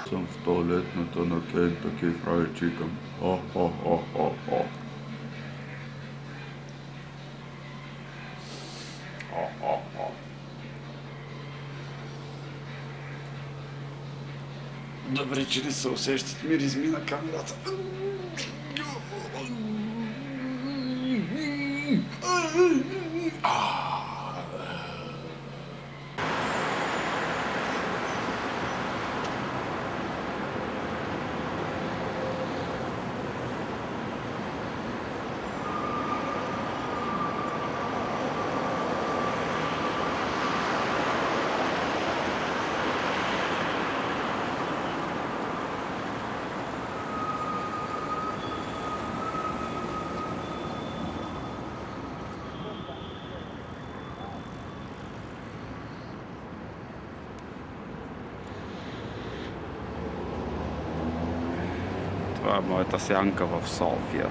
Съм в туалетната на Кентъки Фрайд Чикън. О. Добре, че не се усещат миризми на камерата. Това е моята сянка в София.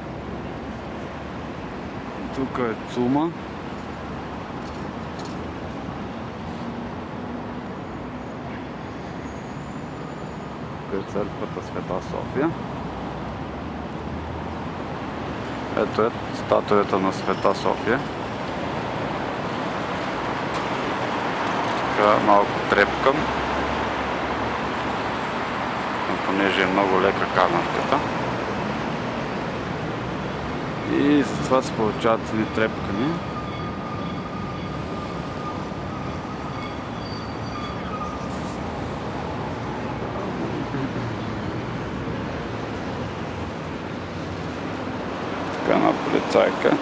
Тук е ЦУМа. Тук е църквата Света София. Ето е статуята на Света София. Така малко трепкам, понеже е много лека камерката. И с това се получават ни трепкани. Така на полицайка.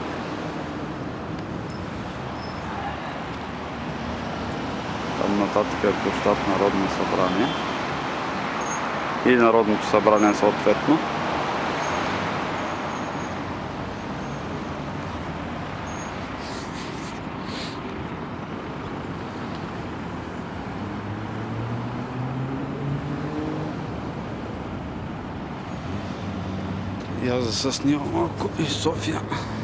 Там нататък е площад Народно събрание. И Народното събрание съответно. И аз да се снимам малко и София.